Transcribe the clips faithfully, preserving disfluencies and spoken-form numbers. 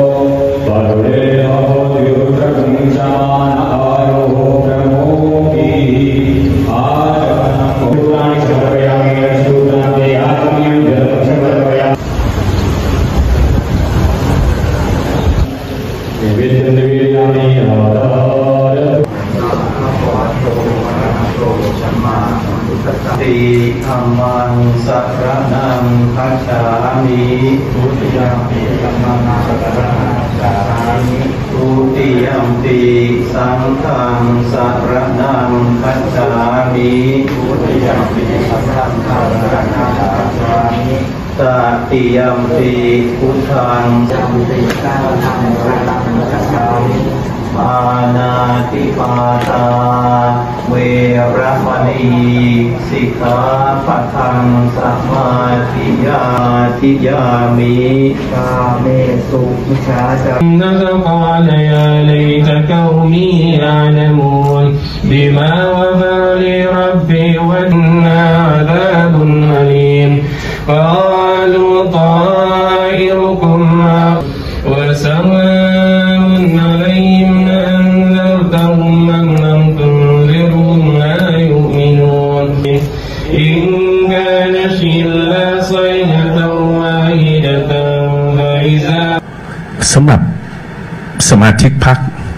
ติธัมมังสัพพะนังคัจฉามิทุติยมปิธัมมังสัพพะนังคัจฉามิทุติยมปิสังฆังสัพพะนังคัจฉามิทุติยมปิสังฆังสัพพะนังคัจฉามิตติยมปิพุทธังสัมปิสังฆังสัพพะนังคัจฉามิอานาติปาตาเวรมณีสิกขาปัฏฐังสมาธิยาทิยามิกาเมสุมิชาจานะกาลยาลัยตะกอมีอาละมูนบิมาวะบาลิรับบิวันนาอาซาบุนอะลีมกาลูฏาอิรุกุมวะสวาอุนอะลัยฮิมอันซัรตะฮุมอัมลัมตุนซิรฮุมลายุมินูนอินกานะอิลลาศอยฮะตัววาฮิดะตันฟะอิซาสำหรับสมาชิกพรรค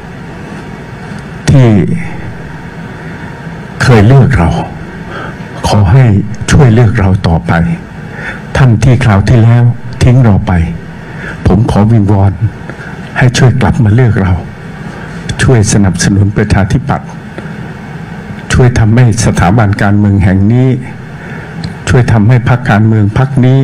ที่เคยเลือกเราขอให้ช่วยเลือกเราต่อไปท่านที่คราวที่แล้วทิ้งเราไปผมขอวิงวอนให้ช่วยกลับมาเลือกเราช่วยสนับสนุนประชาธิปัตย์ช่วยทำให้สถาบันการเมืองแห่งนี้ช่วยทำให้พรรคการเมืองพรรคนี้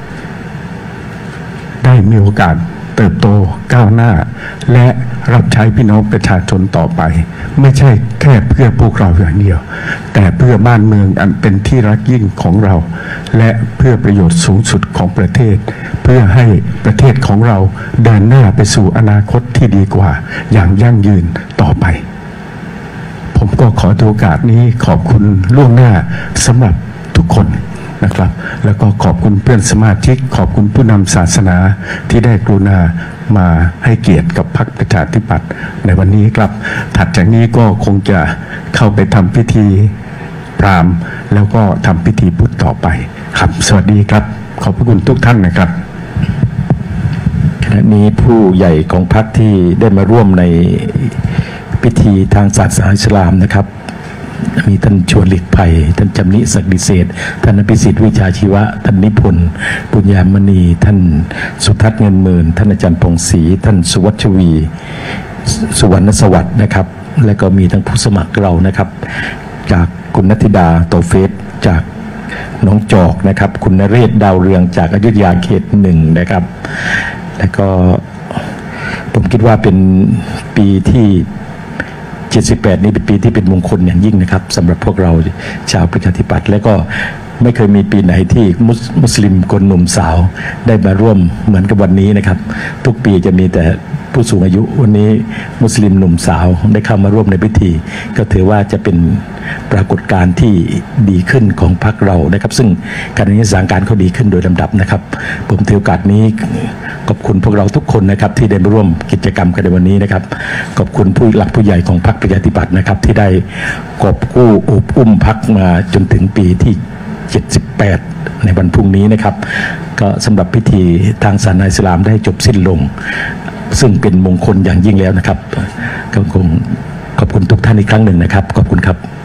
ได้มีโอกาสเติบโตก้าวหน้าและรับใช้พี่น้องประชาชนต่อไปไม่ใช่แค่เพื่อพวกเราอย่างเดียวแต่เพื่อบ้านเมืองอันเป็นที่รักยิ่งของเราและเพื่อประโยชน์สูงสุดของประเทศเพื่อให้ประเทศของเราเดินหน้าไปสู่อนาคตที่ดีกว่าอย่างยั่งยืนต่อไปผมก็ขอโอกาสนี้ขอบคุณล่วงหน้าสำหรับทุกคนนะครับแล้วก็ขอบคุณเพื่อนสมาชิกขอบคุณผู้นำศาสนาที่ได้กรุณามาให้เกียรติกับพรรคประชาธิปัตย์ในวันนี้ครับถัดจากนี้ก็คงจะเข้าไปทำพิธีพราหมณ์แล้วก็ทำพิธีพุทธต่อไปครับสวัสดีครับขอบพระคุณทุกท่านนะครับขณะนี้ผู้ใหญ่ของพรรคที่ได้มาร่วมในพิธีทางศาสนาอิสลามนะครับมีท่านชวนหลีกภัยท่านจำนิศักดิเศษท่านอภิสิทธิ์วิชาชีวะท่านนิพนธ์ปุญญามณีท่านสุทัศน์เงินหมื่นท่านอาจารย์พงศรีท่านสุวัชวีสุวรรณสวัสดิ์นะครับและก็มีทั้งผู้สมัครเรานะครับจากคุณนัทธิดาโตเฟสจากน้องจอกนะครับคุณนเรศดาวเรืองจากอยุธยาเขตหนึ่งนะครับแล้วก็ผมคิดว่าเป็นปีที่เจ็ดสิบแปดนี้เป็นปีที่เป็นมงคลอย่างยิ่งนะครับสำหรับพวกเราชาวประชาธิปัตย์และก็ไม่เคยมีปีไหนที่มุสมุสลิมคนหนุ่มสาวได้มาร่วมเหมือนกับวันนี้นะครับทุกปีจะมีแต่ผู้สูงอายุวันนี้มุสลิมหนุ่มสาวได้เข้ามาร่วมในพิธีก็ถือว่าจะเป็นปรากฏการณ์ที่ดีขึ้นของพรรคเรานะครับซึ่งการนี้สถานการณ์เขาดีขึ้นโดยลำดับนะครับผมถือโอกาสนี้ขอบคุณพวกเราทุกคนนะครับที่ได้มาร่วมกิจกรรมกันในวันนี้นะครับขอบคุณผู้หลักผู้ใหญ่ของพรรคประชาธิปัตย์นะครับที่ได้กอบกู้อบอุ้มพรรคมาจนถึงปีที่เจ็ดสิบแปดในวันพรุ่งนี้นะครับก็สำหรับพิธีทางศาสนาอิสลามได้จบสิ้นลงซึ่งเป็นมงคลอย่างยิ่งแล้วนะครับก็คงขอบคุณทุกท่านอีกครั้งหนึ่งนะครับขอบคุณครับ